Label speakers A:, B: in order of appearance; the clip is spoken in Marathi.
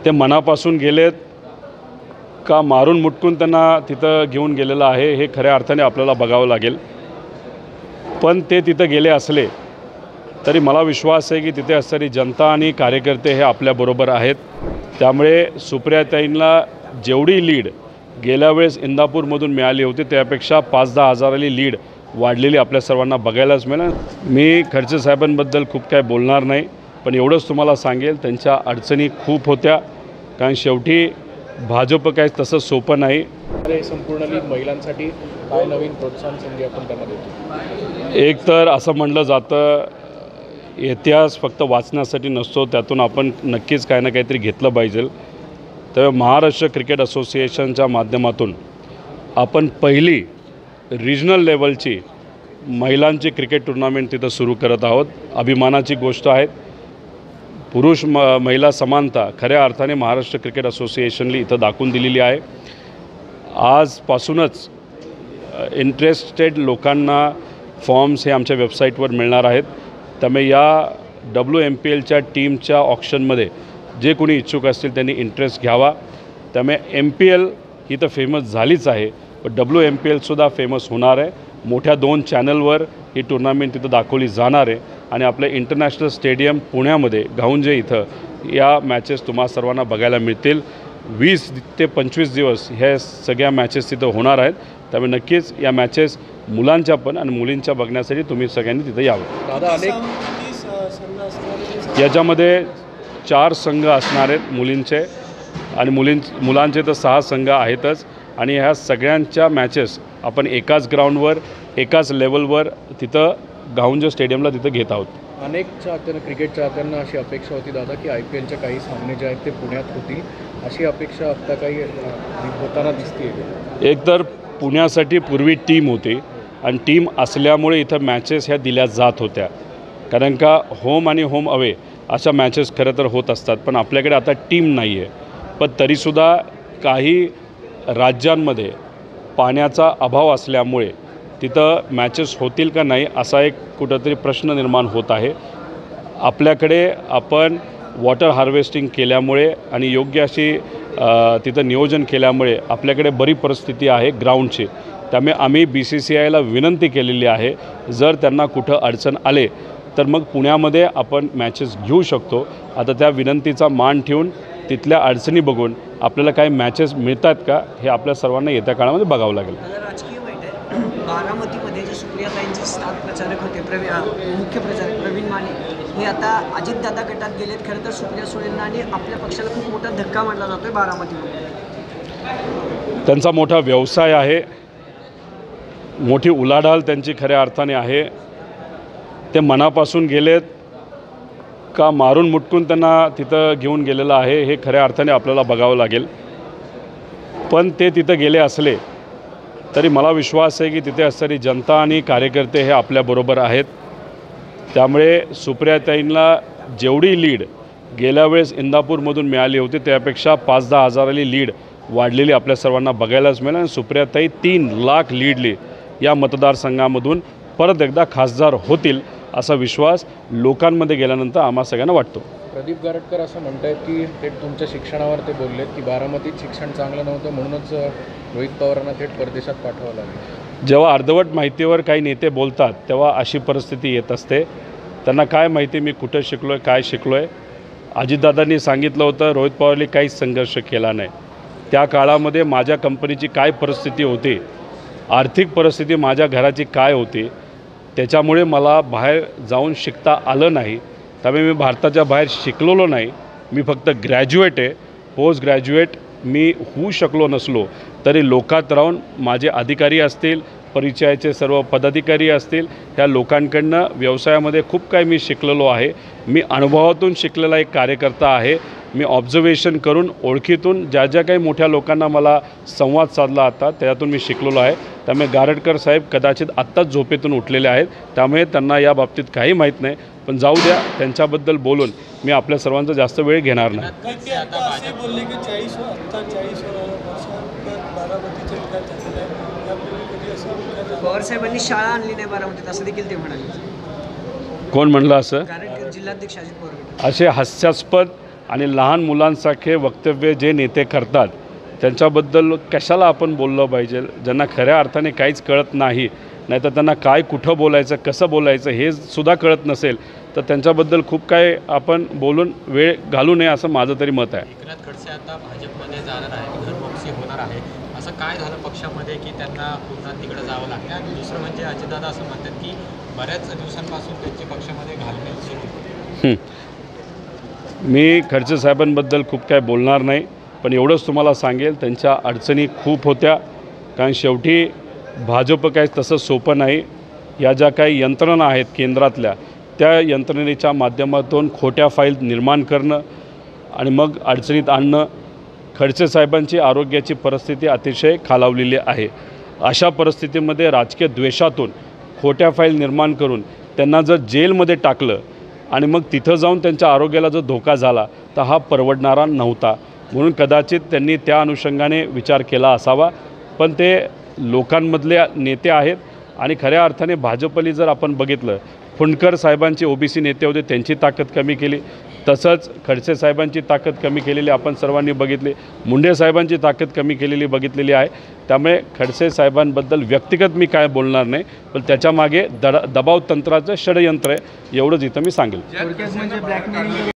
A: ते मनापासून गेलेत का मारून मुटकून त्यांना तिथं घेऊन गेलेलं आहे हे खऱ्या अर्थाने आपल्याला बघावं लागेल। पण ते तिथं गेले असले तरी मला विश्वास आहे की तिथे असणारी जनता आणि कार्यकर्ते हे आपल्याबरोबर आहेत। त्यामुळे सुप्रियाताईंना जेवढी लीड गेल्या वेळेस इंदापूरमधून मिळाली होती त्यापेक्षा 5-10 हजाराली लीड वाढलेली आपल्या सर्वांना बघायलाच मिळेल। मी खडसे साहेबांबद्दल खूप काय बोलणार नाही, पण एवढंच तुम्हाला सांगेल त्यांच्या अडचणी खूप होत्या, कारण शेवटी भाजप काय तसं सोपं नाही।
B: संपूर्ण महिलांसाठी काय नवीन प्रोत्साहन संधी आपण त्यांना देतो?
A: एक तर असं म्हणलं जातं इतिहास फक्त वाचण्यासाठी नसतो, त्यातून आपण नक्कीच काही ना काहीतरी घेतलं पाहिजे। तर महाराष्ट्र क्रिकेट असोसिएशनच्या माध्यमातून आपण पहिली रिजनल लेवलची महिलांची क्रिकेट टुर्नामेंट तिथं सुरू करत आहोत। अभिमानाची गोष्ट आहे। पुरुष महिला समानता खऱ्या अर्थाने महाराष्ट्र क्रिकेट असोसिएशनने इथं दाखवून दिलेली आहे। आजपासूनच इंटरेस्टेड लोकांना फॉर्म्स हे आमच्या वेबसाईटवर मिळणार आहेत। त्यामुळे या WMPLच्या टीमच्या ऑक्शनमध्ये जे कोणी इच्छुक असतील त्यांनी इंटरेस्ट घ्यावा। त्यामुळे MPL ही तर फेमस झालीच आहे, पण WMPLसुद्धा फेमस होणार आहे। मोठ्या 2 चॅनलवर ही टुर्नामेंट तिथं दाखवली जाणार आहे आणि आपलं इंटरनॅशनल स्टेडियम पुण्यामध्ये गाऊंजे इथं या मॅचेस तुम्हा सर्वांना बघायला मिळतील। 20 ते 25 दिवस ह्या सगळ्या मॅचेस तिथं होणार आहेत। त्यामुळे नक्कीच या मॅचेस मुलांच्या पण आणि मुलींच्या बघण्यासाठी तुम्ही सगळ्यांनी तिथं यावं।
B: दादा
A: याच्यामध्ये 4 संघ असणार आहेत मुलींचे, आणि मुलांचे तर 6 संघ आहेतच। आणि ह्या सगळ्यांच्या मॅचेस आपण एकाच ग्राउंडवर एकाच लेवलवर तिथं गाऊंजे स्टेडियमला तिथं घेत आहोत।
B: अनेक चाहत्यांना क्रिकेट चाहत्यांना अशी अपेक्षा होती दादा की IPLचे काही सामने जे आहेत ते पुण्यात होतील, अशी अपेक्षा आता काही होताना दिसते?
A: एक तर पुण्यासाठी पूर्वी टीम होती आणि टीम असल्यामुळे इथं मॅचेस ह्या दिल्या जात होत्या, कारण का होम आणि होम अवे अशा मॅचेस खरं तर होत असतात। पण आपल्याकडे आता टीम नाही आहे, पण तरीसुद्धा काही राज्यांमध्ये पाण्याचा अभाव असल्यामुळे तिथं मॅचेस होतील का नाही असा एक कुठंतरी प्रश्न निर्माण होत आहे। आपल्याकडे आपण वॉटर हार्वेस्टिंग केल्यामुळे आणि योग्य अशी तिथं नियोजन केल्यामुळे आपल्याकडे बरी परिस्थिती आहे ग्राउंडची। त्यामुळे आम्ही BCCIला विनंती केलेली आहे, जर त्यांना कुठं अडचण आले तर मग पुण्यामध्ये आपण मॅचेस घेऊ शकतो। आता त्या विनंतीचा मान ठेवून तिथल्या अडचणी बघून आपल्याला काही मॅचेस मिळतात का हे आपल्या सर्वांना येत्या काळामध्ये बघावं लागेल।
C: राजकीय वाईट आहे, बारामतीमध्ये जे सुप्रियाताईंचे स्टार प्रचारक होते मुख्य प्रचारक प्रवीण माने हे आता अजितदादा गटात गेलेत। खरं तर सुप्रिया सुळेंना आणि आपल्या पक्षाला खूप मोठा धक्का मानला जातोय बारामतीमध्ये।
A: त्यांचा मोठा व्यवसाय आहे, मोठी उलाढाल त्यांची खऱ्या अर्थाने आहे। ते मनापासून गेलेत का मारून मुटकून त्यांना तिथं घेऊन गेलेलं आहे हे खऱ्या अर्थाने आपल्याला बघावं लागेल। पण ते तिथं गेले असले तरी मला विश्वास आहे की तिथे असणारी जनता आणि कार्यकर्ते हे आपल्याबरोबर आहेत। त्यामुळे सुप्रियाताईंना जेवढी लीड गेल्या वेळेस इंदापूरमधून मिळाली होती त्यापेक्षा 5-10 हजाराली लीड वाढलेली आपल्या सर्वांना बघायलाच मिळेल। आणि सुप्रियाताई 3 लाख लीडली या मतदारसंघामधून परत एकदा खासदार होतील असा विश्वास लोकांमध्ये गेल्यानंतर आम्हा सगळ्यांना वाटतो।
B: प्रदीप गारटकर असं म्हणतायत की थेट तुमच्या शिक्षणावर ते बोललेत की बारामतीत शिक्षण चांगलं नव्हतं म्हणूनच रोहित पवारांना थेट परदेशात पाठवावं लागेल।
A: जेव्हा अर्धवट माहितीवर काही नेते बोलतात तेव्हा अशी परिस्थिती येत असते। त्यांना काय माहिती मी कुठं शिकलो आहे, काय शिकलो आहे। अजितदादांनी सांगितलं होतं रोहित पवारने काहीच संघर्ष केला नाही। त्या काळामध्ये माझ्या कंपनीची काय परिस्थिती होती, आर्थिक परिस्थिती माझ्या घराची काय होती, त्याच्यामुळे मला बाहेर जाऊन शिकता आलं नाही। त्यामुळे मी भारताच्या बाहेर शिकलेलो नाही, मी फक्त ग्रॅज्युएट आहे। पोस्ट ग्रॅज्युएट मी होऊ शकलो नसलो तरी लोकात राहून माझे अधिकारी असतील, परिचयाचे सर्व पदाधिकारी असतील, ह्या लोकांकडनं व्यवसायामध्ये खूप काही मी शिकलेलो आहे। मी अनुभवातून शिकलेला एक कार्यकर्ता आहे। मी ऑब्झर्वेशन करून ओळखीतून ज्या ज्या काही मोठ्या लोकांना मला संवाद साधला आता त्यातून मी शिकलेलो आहे। त्यामुळे गारटकर साहेब कदाचित आत्ताच झोपेतून उठलेले आहेत, त्यामुळे त्यांना या बाबतीत काही माहीत नाही। पण जाऊ द्या, त्यांच्याबद्दल बोलून मी आपल्या सर्वांचा जास्त वेळ घेणार नाही।
C: पवार साहेबांनी शाळा आणली नाही बारामतीत असं देखील ते म्हणाले।
A: कोण म्हणलं असं?
C: जिल्हाध्यक्ष अजित पवार
A: असे हास्यास्पद आणि लहान मुलांसारखे वक्तव्य जे नेते करतात त्यांच्याबद्दल कशाला आपण बोललं पाहिजे. ज्यांना खऱ्या अर्थाने काहीच कळत नाही, नाहीतर त्यांना काय कुठं बोलायचं कसं बोलायचं हे सुद्धा कळत नसेल तर त्यांच्याबद्दल खूप काय आपण बोलून वेळ घालू नये असं माझं तरी मत आहे.
D: एकनाथ खडसे आता भाजपमध्ये जाणार आहे, घरपक्षी होणार आहे. असं काय झालं पक्षामध्ये की त्यांना पुन्हा तिकडे जावं लागतं. आणि दुसरं म्हणजे अजितदादा असं म्हणतात की बऱ्याच दिवसांपासून त्यांची पक्षामध्ये घालमेल सुरू होती.
A: मी खडसे साहेबांबद्दल खूप काय बोलणार नाही, पण एवढंच तुम्हाला सांगेल त्यांच्या अडचणी खूप होत्या. कारण शेवटी भाजप काय तसं सोपं नाही. या ज्या काही यंत्रणा आहेत केंद्रातल्या त्या यंत्रणेच्या माध्यमातून खोट्या फाईल निर्माण करणं आणि मग अडचणीत आणणं. खडसे साहेबांची आरोग्याची परिस्थिती अतिशय खालावलेली आहे. अशा परिस्थितीमध्ये राजकीय द्वेषातून खोट्या फाईल निर्माण करून त्यांना जर जेलमध्ये टाकलं आणि मग तिथं जाऊन त्यांच्या आरोग्याला जर धोका झाला तर हा परवडणारा नव्हता. म्हणून कदाचित त्यांनी त्या अनुषंगाने विचार केला असावा. पण ते लोकांमधले नेते आहेत आणि खऱ्या अर्थाने भाजपली जर आपण बघितलं, फुंडकर साहेबांचे ओबीसी नेते होते, त्यांची ताकद कमी केली. तसंच खडसे साहेबांची ताकद कमी केलेली आपण सर्वांनी बघितली. मुंडे साहेबांची ताकद कमी केलेली बघितलेली आहे. त्यामुळे खडसे साहेबांबद्दल व्यक्तिगत मी काय बोलणार नाही, पण त्याच्यामागे दबाव तंत्राचं षडयंत्र आहे एवढंच इथं मी सांगेल.